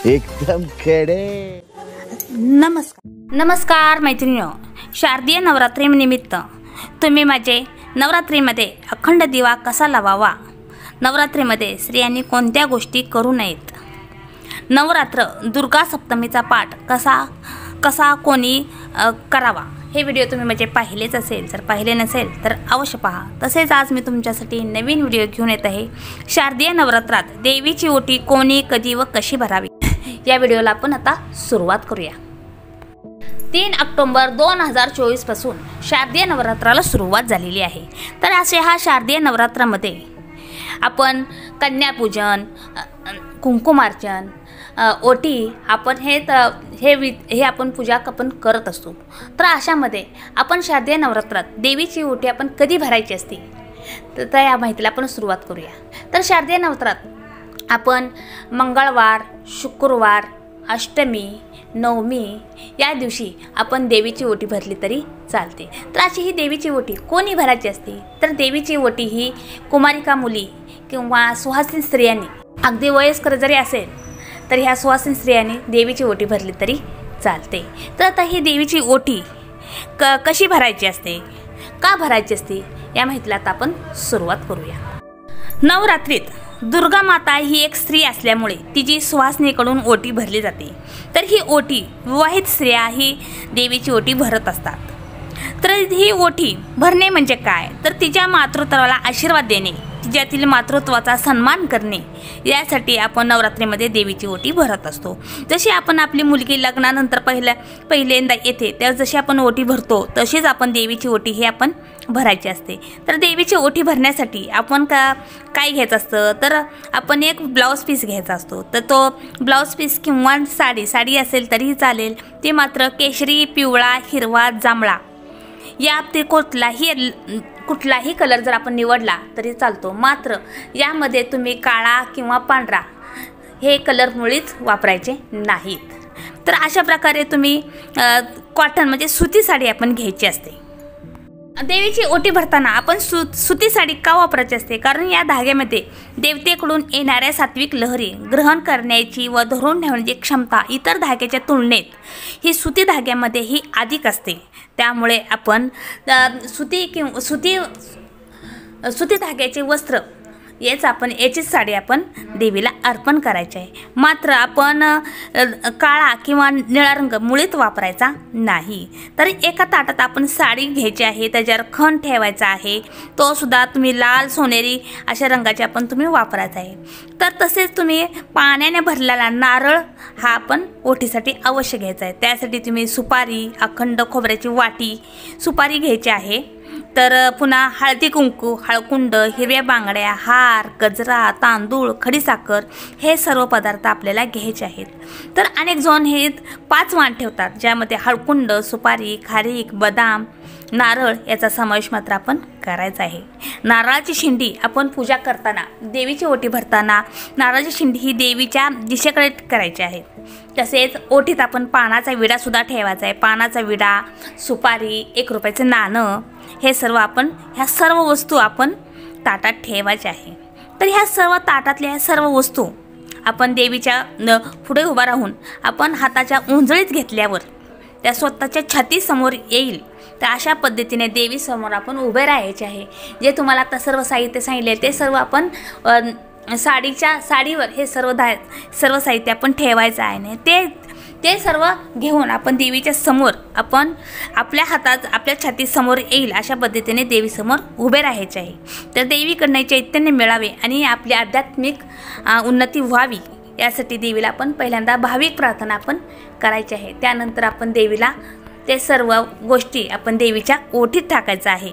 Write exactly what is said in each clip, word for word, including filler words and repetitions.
एकदम खडे। नमस्कार नमस्कार मैत्रिणींनो, शारदीय नवरात्री निमित्त तुम्ही माझे नवरात्रीमध्ये अखंड दिवा कसा लावावा, नवरात्रीमध्ये स्त्रियांनी कोणत्या गोष्टी करू नयेत, नवरात्र दुर्गा सप्तमीचा पाठ कसा कसा कोणी करावा, हे व्हिडिओ तुम्ही म्हणजे पाहिलेच असेल। जर पाहिले नसेल तर अवश्य पहा। तसेच आज मी तुमच्यासाठी नवीन व्हिडिओ घेऊन येत आहे। शारदीय नवरात्रात देवीची ओटी कोणी कधी व कशी भरावी, या व्हिडिओला आपण आता सुरुवात करूया। तीन ऑक्टोबर दोन हजार चोवीस पासून शारदीय नवरात्राला सुरुवात झालेली आहे। तर असे हा शारदीय नवरात्रामध्ये आपण कन्यापूजन, कुंकुमार्चन, ओटी आपण हे हे हे आपण पूजा आपण करत असतो। तर अशामध्ये आपण शारदीय नवरात्रात देवीची ओटी आपण कधी भरायची असते, तर या माहितीला आपण सुरुवात करूया। तर शारदीय नवरात्रात आपण मंगळवार, शुक्रवार, अष्टमी, नवमी या दिवशी आपण देवीची ओटी भरली तरी चालते। तर अशी ही देवीची ओटी कोणी भरायची असते, तर देवीची ओटी ही कुमारिका मुली किंवा सुहासिन स्त्रियांनी, अगदी वयस्कर जरी असेल तर ह्या सुहासिन स्त्रियांनी देवीची ओटी भरली तरी चालते। तर आता ही देवीची ओटी क कशी भरायची असते, का भरायची असते, या माहितीला आता आपण सुरुवात करूया। नवरात्रीत दुर्गा माता ही एक स्त्री असल्यामुळे तिची सुहासिनीकडून ओटी भरली जाते। तर ही ओटी विवाहित स्त्रिया ही देवीची ओटी भरत असतात। तर ही ओटी भरणे म्हणजे काय, तर तिच्या मातृत्वाला आशीर्वाद देणे, तिच्यातील मातृत्वाचा सन्मान करणे, यासाठी आपण नवरात्रीमध्ये देवीची ओटी भरत असतो। जशी आपण आपली मुलगी लग्नानंतर पहिल्या पहिल्यांदा येते तर जशी आपण ओटी भरतो तशीच आपण देवीची ओटी ही आपण भरायची असते। तर देवीची ओटी भरण्यासाठी आपण का काय घ्यायचं असतं, तर आपण एक ब्लाऊज पीस घ्यायचा असतो। तर तो ब्लाऊज पीस किंवा साडी साडी असेल तरीही चालेल, ती मात्र केशरी, पिवळा, हिरवा, जांभळा या ते कुठलाही कुठलाही कलर जर आपण निवडला तरी चालतो। मात्र यामध्ये तुम्ही काळा किंवा पांढरा हे कलर मुळीच वापरायचे नाहीत। तर अशा प्रकारे तुम्ही कॉटन म्हणजे सुती साडी आपण घ्यायची असते। देवीची ओटी भरताना आपण सु सुती साडी का वापरायची असते, कारण या धाग्यामध्ये देवतेकडून येणाऱ्या सात्विक लहरी ग्रहण करण्याची व धरून ठेवण्याची क्षमता इतर धाग्याच्या तुलनेत ही सुती धाग्यामध्ये ही अधिक असते। त्यामुळे आपण सुती किंवा सुती सुती धाग्याचे वस्त्र हेच आपण याचीच साडी आपण देवीला अर्पण करायची आहे। मात्र आपण काळा किंवा निळा रंग मुळीच वापरायचा नाही। तर एका ताटात आपण साडी घ्यायची आहे, त्याच्यावर खण ठेवायचा आहे, तो सुद्धा तुम्ही लाल, सोनेरी अशा रंगाचे आपण तुम्ही वापरायचा आहे। तर तसेच तुम्ही पाण्याने भरलेला नारळ हा आपण ओटीसाठी अवश्य घ्यायचा आहे। त्यासाठी तुम्ही सुपारी, अखंड खोबऱ्याची वाटी, सुपारी घ्यायची आहे। तर पुन्हा हळदी कुंकू, हळकुंड, हिरव्या बांगड्या, हार, गजरा, तांदूळ, खडीसाखर हे सर्व पदार्थ आपल्याला घ्यायचे आहेत। तर अनेक जण हे पाच वाण ठेवतात, ज्यामध्ये हळकुंड, सुपारी, खारीक, बदाम, नारळ याचा समावेश मात्र आपण करायचा आहे। नारळाची शिंडी आपण पूजा करताना, देवीची ओटी भरताना नारळाची शिंडी ही देवीच्या दिशेकडे करायची आहे। तसेच ओटीत आपण पानाचा विडासुद्धा ठेवायचा आहे। पानाचा विडा, सुपारी, एक रुपयाचं नाणं हे सर्व आपण ह्या सर्व वस्तू आपण ताटात ठेवायच्या आहे। तर ह्या सर्व ताटातल्या ह्या सर्व वस्तू आपण देवीच्या पुढे उभा राहून आपण हाताच्या उंजळीत घेतल्यावर त्या स्वतःच्या छातीसमोर येईल, तर अशा पद्धतीने देवीसमोर आपण उभे राहायचे आहे। जे तुम्हाला आता सर्व साहित्य सांगितले ते सर्व आपण साडीच्या साडीवर हे सर्व धा सर्व साहित्य आपण ठेवायचं आहे। ते ते सर्व घेऊन आपण देवीच्या समोर आपण आपल्या हातात आपल्या छातीसमोर येईल अशा पद्धतीने देवीसमोर उभे राहायचे आहे। तर देवीकडनं चैतन्य मिळावे आणि आपली आध्यात्मिक उन्नती व्हावी यासाठी देवीला आपण पहिल्यांदा भाविक प्रार्थना आपण करायची आहे। त्यानंतर आपण देवीला ते सर्व गोष्टी आपण देवीच्या ओठीत टाकायचं आहे।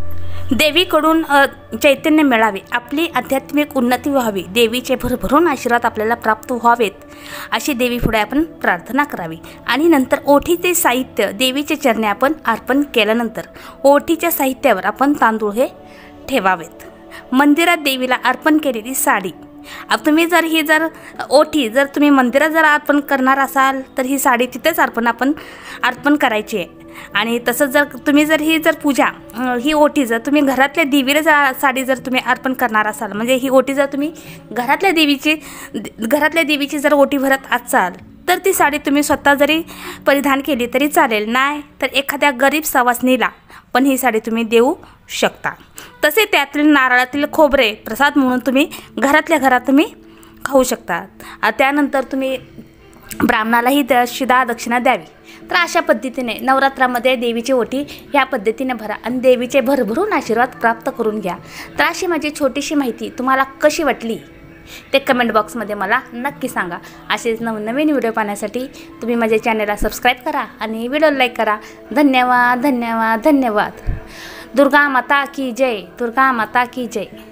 देवीकडून चैतन्य मिळावे, आपली आध्यात्मिक उन्नती व्हावी, देवीचे भरभरून आशीर्वाद आपल्याला प्राप्त व्हावेत अशी देवी पुढे आपण प्रार्थना करावी। आणि नंतर ओठीचे साहित्य देवीचे चरणी आपण अर्पण केल्यानंतर ओठीच्या साहित्यावर आपण तांदूळ हे ठेवावेत। मंदिरात देवीला अर्पण केलेली साडी, अब तुम्ही जर ही जर ओठी जर तुम्ही मंदिरात जर अर्पण करणार असाल तर ही साडी तिथेच अर्पण आपण अर्पण करायची आहे। आणि तसंच जर तुम्ही जर ही जर पूजा अ, ही ओटी जर तुम्ही घरातल्या देवीला जर साडी जर तुम्ही अर्पण करणार असाल, म्हणजे ही ओटी जर तुम्ही घरातल्या देवीची घरातल्या देवीची जर ओटी भरत असाल, तर ती साडी तुम्ही स्वतः जरी परिधान केली तरी चालेल. नाही तर एखाद्या गरीब सवासणीला पण ही साडी तुम्ही देऊ शकता. तसे त्यातील नारळातील खोबरे प्रसाद म्हणून तुम्ही घरातल्या घरात तुम्ही खाऊ शकता. आ, त्यानंतर तुम्ही ब्राह्मणालाही द शिदा दक्षिणा द्यावी. तर अशा पद्धतीने नवरात्रामध्ये देवीची ओटी ह्या पद्धतीने भरा आणि देवीचे भरभरून आशीर्वाद प्राप्त करून घ्या. तर अशी माझी छोटीशी माहिती तुम्हाला कशी वाटली ते कमेंट बॉक्समध्ये मला नक्की सांगा. असेच नवनवीन व्हिडिओ पाहण्यासाठी तुम्ही माझ्या चॅनलला सबस्क्राईब करा आणि व्हिडिओ लाईक करा. धन्यवाद धन्यवाद धन्यवाद. दुर्गा माता की जय. दुर्गा माता की जय.